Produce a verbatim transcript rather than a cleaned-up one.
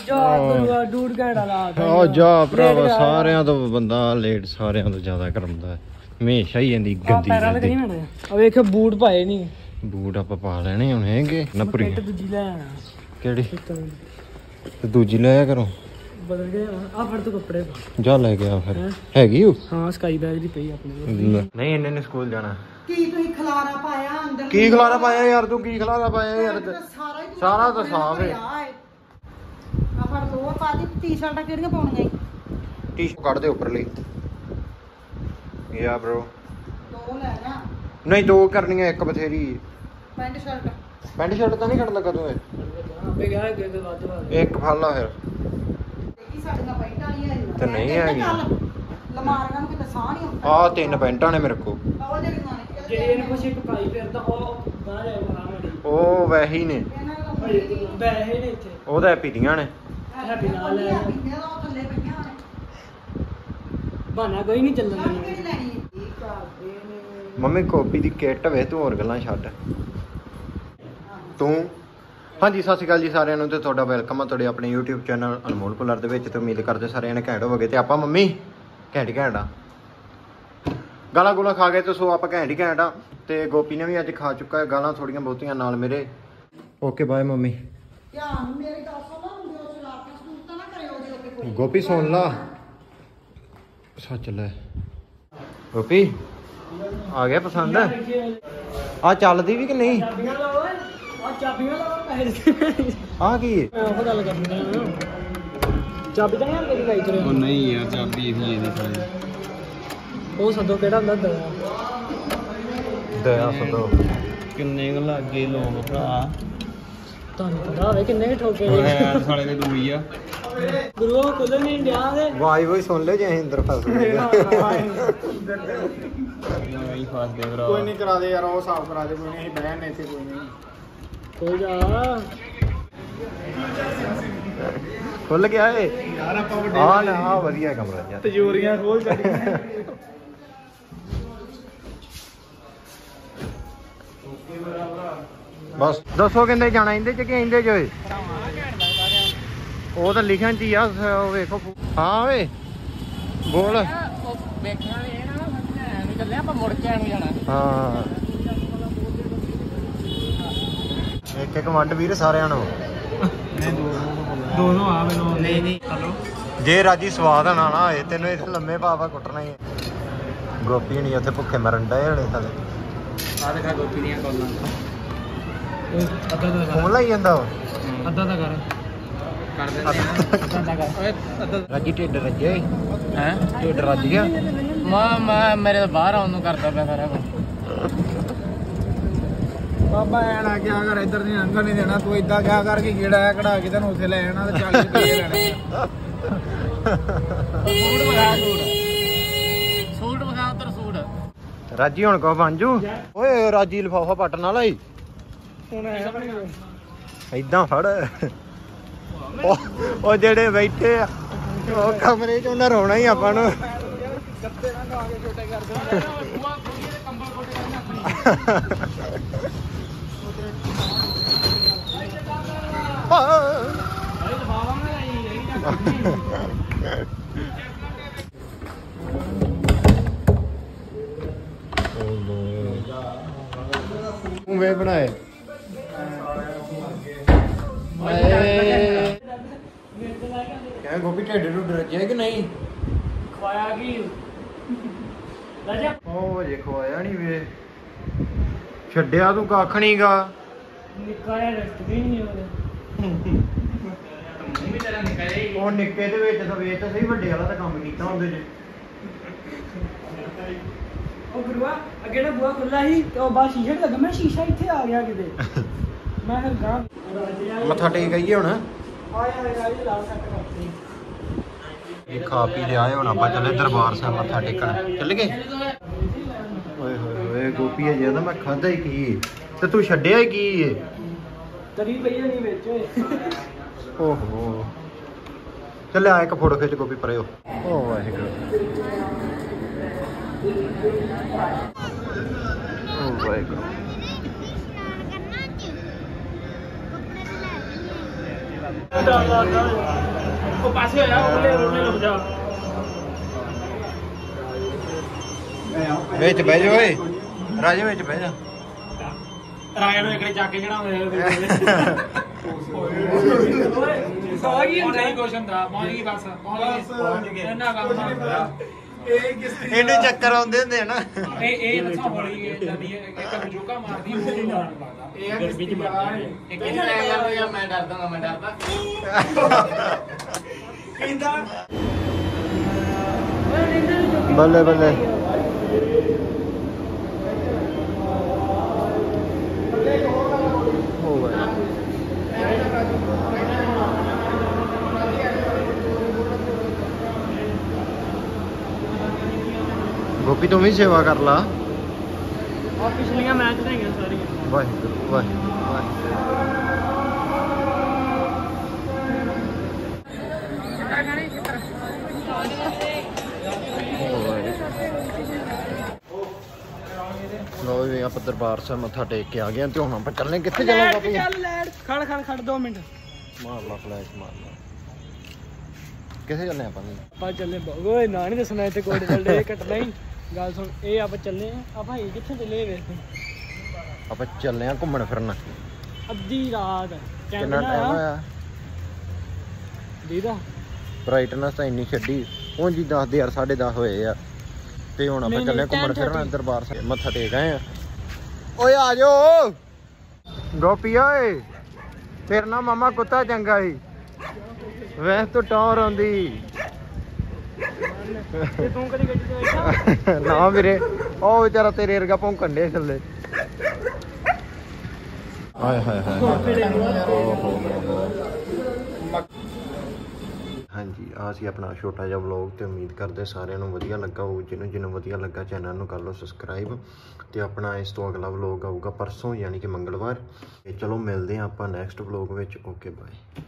ਜਾ ਗੁਰੂਆ ਡੂੜ ਘੰਟਾ ਲਾਤਾ ਆ ਜਾ ਭਰਾਵਾ ਸਾਰਿਆਂ ਤੋਂ ਬੰਦਾ ਲੇਟ ਸਾਰਿਆਂ ਤੋਂ ਜ਼ਿਆਦਾ ਕਰਾਉਂਦਾ ਹਮੇਸ਼ਾ ਹੀ ਜਾਂਦੀ ਗੰਦੀ ਲੱਗਦੀ ਆ ਵੇਖ ਬੂਟ ਪਾਏ ਨਹੀਂ ਬੂਟ ਆਪਾਂ ਪਾ ਲੈਣੇ ਹੁਣ ਹੈਗੇ ਨਪਰੀ ਦੂਜੀ ਲੈ ਆਣਾ ਕਿਹੜੀ ਤੇ ਦੂਜੀ ਲੈ ਆ ਕਰੋ ਬਦਲ ਗਏ ਆ ਫੜ ਤੂੰ ਕੱਪੜੇ ਜਾ ਲੈ ਗਿਆ ਫਿਰ ਹੈਗੀ ਉਹ ਹਾਂ ਸਕਾਈ ਬੈਗ ਦੀ ਪਈ ਆਪਣੇ ਨਹੀਂ ਇਹਨੇ ਨੇ ਸਕੂਲ ਜਾਣਾ ਕੀ ਤੁਸੀਂ ਖਲਾਰਾ ਪਾਇਆ ਅੰਦਰ ਕੀ ਖਲਾਰਾ ਪਾਇਆ ਯਾਰ ਤੂੰ ਕੀ ਖਲਾਰਾ ਪਾਇਆ ਯਾਰ ਸਾਰਾ ਹੀ ਸਾਰਾ ਤਾਂ ਸਾਫ ਹੈ ਆ ਫੜ ਲੋ ਪਾ ਦੀ ਟੀ-ਸ਼ਰਟਾਂ ਕਿਹੜੀਆਂ ਪਾਉਣੀਆਂ ਟੀ-ਸ਼ਰਟ ਕੱਢ ਦੇ ਉੱਪਰ ਲਈ ਯਾ ਬ్రో ਦੋ ਲੈ ਜਾ ਨਹੀਂ ਦੋ ਕਰਨੀਆਂ ਇੱਕ ਬਥੇਰੀ ਪੈਂਟ ਸ਼ਰਟ ਪੈਂਟ ਸ਼ਰਟ ਤਾਂ ਨਹੀਂ ਕੱਢ ਲੱਗਾ ਤੂੰ ਆਪੇ ਗਿਆ ਕਿ ਤੇ ਵੱਧ ਵੱਧ ਇੱਕ ਫੜ ਲਾ ਫਿਰ ਕੀ ਸਾਡੀਆਂ ਪੈਂਟਾਂ ਵਾਲੀਆਂ ਤੇ ਨਹੀਂ ਹੈਗੀ ਲਮਾਰੀਆਂ ਨੂੰ ਕਿਤੇ ਸਾਹ ਨਹੀਂ ਆਉਂਦਾ ਆ ਤਿੰਨ ਪੈਂਟਾਂ ਨੇ ਮੇਰੇ ਕੋਲ ਉਹ ਜਿਹੜੀਆਂ ਨੇ ਜਿਹੜੇ ਇਹਨੂੰ ਕੁਛ ਇੱਕ ਪਾਈ ਫਿਰਦਾ ਉਹ ਬਾਹਰ ਆਇਆ ਮਾੜੀ ਉਹ ਵੈਸੇ ਹੀ ਨੇ ਬੈਹੇ ਨੇ ਇੱਥੇ ਉਹਦਾ ਪੀਦੀਆਂ ਨੇ ਹੈਪੀ ਨਾਲ ਲੈ ਉਹ ਥੱਲੇ ਪਈਆਂ ਨੇ ਬਹਾਨਾ ਕੋਈ ਨਹੀਂ ਚੱਲਣ ਦੇਣਾ ਕਿਹੜੀ ਲੈਣੀ ਕੀ ਕਰਦੇ ਨੇ ਮੰਮੀ ਕਾਪੀ ਦੀ ਕਿੱਟ ਵੇ ਤੂੰ ਹੋਰ ਗੱਲਾਂ ਛੱਡ ਤੂੰ ਹਾਂਜੀ ਸਤਿ ਸ਼੍ਰੀ ਅਕਾਲ ਜੀ ਸਾਰਿਆਂ ਨੂੰ ਤੇ ਤੁਹਾਡਾ ਵੈਲਕਮ ਆ ਤੁਹਾਡੇ ਆਪਣੇ YouTube ਚੈਨਲ ਅਨਮੋਲ ਪੁਲਰ ਦੇ ਵਿੱਚ ਤੇ ਉਮੀਦ ਕਰਦੇ ਸਾਰਿਆਂ ਨੇ ਘੈਂਟ ਹੋਵੋਗੇ ਤੇ ਆਪਾਂ ਮੰਮੀ ਘੈਂਟ ਘੈਂਟ ਆ ਗਾਲਾਂ ਗੋਲਾਂ ਖਾ ਗਏ ਤੇ ਸੋ ਆਪਾਂ ਘੈਂਟ ਹੀ ਘੈਂਟ ਆ ਤੇ ਗੋਪੀ ਨੇ ਵੀ ਅੱਜ ਖਾ ਚੁੱਕਾ ਹੈ ਗਾਲਾਂ ਥੋੜੀਆਂ ਬਹੁਤੀਆਂ ਨਾਲ ਮੇਰੇ ਓਕੇ ਬਾਏ ਮੰਮੀ ਧਿਆਨ ਮੇਰੀ ਗੱਲ ਸੁਣੋ ਹੁੰਦੇ ਉਹ ਸ਼ਰਾਰਤਾਂ ਸੂਰ ਤਾਂ ਨਾ ਕਰਿਓ ਉਹਦੇ ਉੱਤੇ ਕੋਈ ਗੋਪੀ ਸੁਣ ਲਾ ਸੱਚ ਲੈ ਗੋਪੀ ਆ ਗਿਆ ਪਸੰਦ ਆ ਚੱਲਦੀ ਵੀ ਕਿ ਨਹੀਂ ਚਾਬੀਆਂ ਲਾਓ ਆ ਚਾਬੀਆਂ ਲਾਓ ਪੈਸੇ ਆ ਕੀ ਮੈਂ ਉਹ ਗੱਲ ਕਰਨੀ ਆ ਚਾਬੀ ਤਾਂ ਨਹੀਂ ਕਿਹੜੀ ਲਾਈ ਚਰੇ ਉਹ ਨਹੀਂ ਯਾਰ ਚਾਬੀ ਇਹੀ ਇਹਦੀ ਸਾਰੀ ਉਹ ਸੱਦੋ ਕਿਹੜਾ ਹੁੰਦਾ ਦਇਆ ਦਇਆ ਸਦੋ ਕਿੰਨੇ ਕੁ ਲੱਗੇ ਲੋਕ ਭਰਾ ਤੁਹਾਨੂੰ ਪਤਾ ਹੋਵੇ ਕਿੰਨੇ ਠੋਕੇ ਉਹ ਯਾਰ ਸਾਲੇ ਦੇ ਦੂਈ ਆ ਗੁਰੂ ਕੋਲ ਨਹੀਂ ਡਿਆ ਦੇ ਵਾਈ ਵਾਈ ਸੁਣ ਲੈ ਜੇ ਅਸੀਂ ਅੰਦਰ ਫਸ ਗਏ ਨਹੀਂ ਫਸਦੇ ਭਰਾ ਕੋਈ ਨਹੀਂ ਕਰਾ ਦੇ ਯਾਰ ਉਹ ਸਾਫ ਕਰਾ ਦੇ ਕੋਈ ਨਹੀਂ ਅਸੀਂ ਬਹਿਣ ਨੇ ਇੱਥੇ ਕੋਈ ਨਹੀਂ ਕੋਈ ਜਾ ਖੁੱਲ ਗਿਆ ਏ ਯਾਰ ਆਪਾਂ ਵੱਡੇ ਆ ਨਾ ਆ ਵਧੀਆ ਕਮਰਾ ਜਿਹਾ ਤਜੋਰੀਆਂ ਖੋਲ ਚੱਲੀਆਂ ਬਸ ਦੱਸੋ ਕਿੰਦੇ ਜਾਣਾ ਇੰਦੇ ਚ ਕਿ ਇੰਦੇ ਚ ਓਏ ਉਹ ਤਾਂ ਲਿਖਣ ਚ ਹੀ ਆ ਉਹ ਵੇਖੋ ਹਾਂ ਓਏ ਬੋਲ ਵੇਖਣਾ ਇਹ ਨਾ ਐਵੇਂ ਚੱਲੇ ਆਪਾਂ ਮੁੜ ਕੇ ਆਣ ਜਾਣਾ ਹਾਂ ਇੱਕ ਇੱਕ ਵੰਡ ਵੀਰ ਸਾਰਿਆਂ ਨੂੰ ਦੋ ਦੋ ਆ ਮੈਨੂੰ ਨਹੀਂ ਨਹੀਂ ਹਲੋ ਜੇ ਰਾਜੀ ਸਵਾਦ ਨਾ ਨਾ ਹੋਏ ਤੈਨੂੰ ਇੱਥੇ ਲੰਮੇ ਪਾ ਪਾ ਕੁੱਟਣਾ ਹੀ ਹੈ ਗੋਪੀ ਨਹੀਂ ਉੱਥੇ ਭੁੱਖੇ ਮਰਨ ਡਏ ਹਲੇ ਤਾਂ ਆ ਦੇਖਾ ਗੋਪੀ ਦੀਆਂ ਕੋਲਾਂ ਅੱਧਾ ਦਾ ਫੋਨ ਲਾਈ ਜਾਂਦਾ ਉਹ ਅੱਧਾ ਦਾ ਕਰ ਕਰ ਦਿੰਦੇ ਆ ਅੱਧਾ ਦਾ ਕਰ ਓਏ ਅੱਧਾ ਰਾਜੀ ਢਿੱਡ ਰੱਜੇ ਹੈ ਢਿੱਡ ਰੱਜ ਗਿਆ ਮਾਂ ਮੈਂ ਮੇਰੇ ਤੋਂ ਬਾਹਰ ਆਉਣ ਨੂੰ ਕਰਦਾ ਪਿਆ ਸਾਰਾ ਕੁਝ ਬਾਬਾ ਐ ਨਾ ਕਿਆ ਕਰ ਇੱਧਰ ਨਹੀਂ ਲੰਘਣ ਨਹੀਂ ਦੇਣਾ ਤੂੰ ਇਦਾਂ ਕਿਆ ਕਰ ਕੇ ਗੇੜਾ ਆ ਕਢਾ ਕੇ ਤੈਨੂੰ ਉੱਥੇ ਲੈ ਜਾਣਾ ਤੇ ਚਾਲੀ ਰੁਪਏ ਲੈਣੇ ਸੂਟ ਬਗਾ ਸੂਟ ਸੂਟ ਬਗਾ ਉਧਰ ਸੂਟ ਰਾਜੀ ਹੁਣ ਕੋ ਬੰਜੂ ਓਏ ਰਾਜੀ ਲਿਫਾਫਾ ਪੱਟ ਨਾ ਲਾਈ ਹੁਣ ਹੈ ਏਦਾਂ ਫੜ ਉਹ ਉਹ ਜਿਹੜੇ ਬੈਠੇ ਆ ਉਹ ਕਮਰੇ 'ਚ ਉਹਨਾਂ ਰੋਣਾ ਹੀ ਆਪਾਂ ਨੂੰ ਗੱਤੇ ਨਾਲ ਲਾ ਕੇ ਛੋਟੇ ਕਰ ਦੋ ਬੂਆ ਖੋਲੀਏ ਤੇ ਕੰਬਲ ਕੋਟੇ ਕਰਨਾ ਤੂੰ ਵੇ ਬਣਾਏ ਕਿਆ ਗੋਪੀ ਢਿੱਡ ਢੁੱਡ ਰੱਜਿਆ ਕਿ ਨਹੀਂ ਖਵਾਇਆ ਕੀ ਰਾਜਾ ਉਹ ਜੇ ਖਵਾਇਆ ਨਹੀਂ ਵੇ ਛੱਡਿਆ ਤੂੰ ਕੱਖ ਨਹੀਂ ਗਾ ਨਿੱਕਾ ਜਿਹਾ ਡਸਟਬਿਨ ਨਹੀਂ ਉਹਦੇ ਉਹ ਨਿੱਕੇ ਦੇ ਵਿੱਚ ਤਾਂ ਵੇਚ ਤਾਂ ਸਹੀ ਵੱਡੇ ਵਾਲਾ ਤਾਂ ਕੰਮ ਕੀਤਾ ਹੁੰਦੇ ਜੇ ਉਹ ਗੁਰੂਆ ਅੱਗੇ ਨਾ ਬੂਆ ਖੁੱਲਾ ਸੀ ਤੇ ਉਹ ਬਾਹਰ ਸ਼ੀਸ਼ਾ ਲੱਗਾ ਮੈਂ ਸ਼ੀਸ਼ਾ ਇੱਥੇ ਆ ਗਿਆ ਕਿਤੇ ਮੈਂ ਫਿਰ ਗਾਂ ਮੱਥਾ ਟੇਕ ਆਈਏ ਹੁਣ ਆਇਆ ਆਇਆ ਲਾ ਸੱਟ ਕਰਤੀ ਇਹ ਖਾ ਪੀ ਲਿਆ ਹੁਣ ਆਪਾਂ ਚੱਲੇ ਦਰਬਾਰ ਸਾਹਿਬ ਮੱਥਾ ਟੇਕਣ ਚੱਲ ਗਏ ਓਏ ਹੋਏ ਹੋਏ ਗੋਪੀ ਅਜੇ ਤਾਂ ਮੈਂ ਖਾਦਾ ਹੀ ਕੀ ਤੇ ਤੂੰ ਛੱਡਿਆ ਹੀ ਕੀ ਏ ਤਰੀ ਪਈ ਨਹੀਂ ਵਿੱਚ ਓਏ ਓਹੋ ਚੱਲ ਆ ਇੱਕ ਫੋਟੋ ਖਿੱਚ ਗੋਪੀ ਪਰੇ ਹੋ ਓ ਵਾਹਿਗੁਰੂ ਓ ਵਾਹਿਗੁਰੂ ਉਹ ਪਾਸੇ ਹੋਇਆ ਉਹਨੇ ਉਹਨੇ ਲੁਕ ਜਾ ਵਿੱਚ ਬਹਿ ਜਾ ਓਏ ਰਾਜੇ ਵਿੱਚ ਬਹਿ ਜਾ ਰਾਜੇ ਨੂੰ ਇਕੜੇ ਚੱਕ ਕੇ ਚੜਾਉਂਦੇ ਸੌ ਕੀ ਹੁੰਦਾ ਹੀ ਕੁਛ ਹੁੰਦਾ ਪਹੁੰਚ ਗਈ ਬਸ ਪਹੁੰਚ ਗਏ ਇਹਨਾਂ ਕੰਮ ਹੁੰਦਾ ਇਹ ਕਿਸ ਇਹਨੂੰ ਚੱਕਰ ਆਉਂਦੇ ਹੁੰਦੇ ਆ ਨਾ ਇਹ ਇਹ ਦੱਸਾਂ ਹੌਲੀ ਇਹ ਜਾਂਦੀ ਹੈ ਇੱਕ ਬਜੂਕਾ ਮਾਰਦੀ ਉਹ ਨਹੀਂ ਨਾਲ ਲੱਗਦਾ ਇਹ ਗਰਮੀ ਚ ਮਾਰਦਾ ਇਹ ਕਿਹਨੇ ਲੈ ਜਾਂਦਾ ਯਾਰ ਮੈਂ ਡਰਦਾ ਮੈਂ ਡਰਦਾ ਕਹਿੰਦਾ ਬੱਲੇ ਬੱਲੇ ਹੋ ਗਿਆ ਗੋਪੀ ਤੂੰ ਵੀ ਸੇਵਾ ਕਰ ਲਾ ਆ ਪਿਛਲੀਆਂ ਮੈਚ ਰਹੀਆਂ ਸਾਰੀਆਂ ਵਾਹਿਗੁਰੂ ਵਾਹਿਗੁਰੂ ਲੋ ਵੀ ਆਪਾਂ ਦਰਬਾਰ ਸਾਹਿਬ ਮੱਥਾ ਟੇਕ ਕੇ ਆ ਗਏ ਤੇ ਹੁਣ ਆਪਾਂ ਚੱਲਨੇ ਕਿੱਥੇ ਚੱਲਾਂ ਬਾਪੂ ਚੱਲ ਲੈਟ ਖੜ ਖੜ ਖੜ ਦੋ ਮਿੰਟ ਮਾਰ ਲਾ ਫਲੈਸ਼ ਮਾਰ ਲਾ ਕਿੱਥੇ ਚੱਲਨੇ ਆਪਾਂ ਆਪਾਂ ਚੱਲੇ ਓਏ ਨਾ ਨਹੀਂ ਦੱਸਣਾ ਇੱਥੇ ਕੋਡ ਚੱਲਦੇ ਕੱਟਣਾ ਹੀ ਗੱਲ ਸੁਣ ਇਹ ਆਪਾਂ ਚੱਲੇ ਆ ਭਾਈ ਕਿੱਥੇ ਚੱਲੇ ਵੇ ਆਪਾਂ ਚੱਲੇ ਆ ਘੁੰਮਣ ਫਿਰਨ ਅੱਧੀ ਰਾਤ ਕਿੰਨਾ ਟਾਈਮ ਹੋਇਆ ਦੀਦਾ ਬ੍ਰਾਈਟਨੈਸ ਤਾਂ ਇੰਨੀ ਛੱਡੀ ਹੁਣ ਜੀ ਦਸ ਦੇ ਯਾਰ ਸਾਢੇ ਦਸ ਹੋਏ ਆ ਤੇ ਹੁਣ ਆਪਾਂ ਚੱਲੇ ਘੁੰਮਣ ਫਿਰਨ ਦਰਬਾਰ ਸਾਹਿਬ ਮੱਥਾ ਟੇਕ ਆਏ ਆ ਓਏ ਆ ਜਾਓ ਗੋਪੀ ਓਏ ਤੇਰੇ ਨਾਲ ਮਾਮਾ ਕੁੱਤਾ ਚੰਗਾ ਸੀ ਵੈਸ ਤੋਂ ਟੌਰ ਆਉਂਦੀ ਤੇ ਤੂੰ ਕਦੀ ਗੱਡੀ ਤੇ ਬੈਠਾ ਨਾ ਵੀਰੇ ਉਹ ਵਿਚਾਰਾ ਤੇਰੇ ਵਰਗਾ ਭੌਂਕਣ ਡੇ ਥੱਲੇ ਹਾਏ ਹਾਏ ਹਾਏ ਹਾਂਜੀ ਆ ਸੀ ਆਪਣਾ ਛੋਟਾ ਜਿਹਾ ਵਲੌਗ ਤੇ ਉਮੀਦ ਕਰਦੇ ਸਾਰਿਆਂ ਨੂੰ ਵਧੀਆ ਲੱਗਾ ਹੋਊ ਜਿਹਨੂੰ ਜਿਹਨੂੰ ਵਧੀਆ ਲੱਗਾ ਚੈਨਲ ਨੂੰ ਕਰ ਲਓ ਸਬਸਕ੍ਰਾਈਬ ਤੇ ਆਪਣਾ ਇਸ ਤੋਂ ਅਗਲਾ ਵਲੌਗ ਆਊਗਾ ਪਰਸੋਂ ਯਾਨੀ ਕਿ ਮੰਗਲਵਾਰ ਤੇ ਚਲੋ ਮਿਲਦੇ ਹਾਂ ਆਪਾਂ ਨੈਕਸਟ ਵਲੌਗ ਵਿੱਚ ਓਕੇ ਬਾਏ।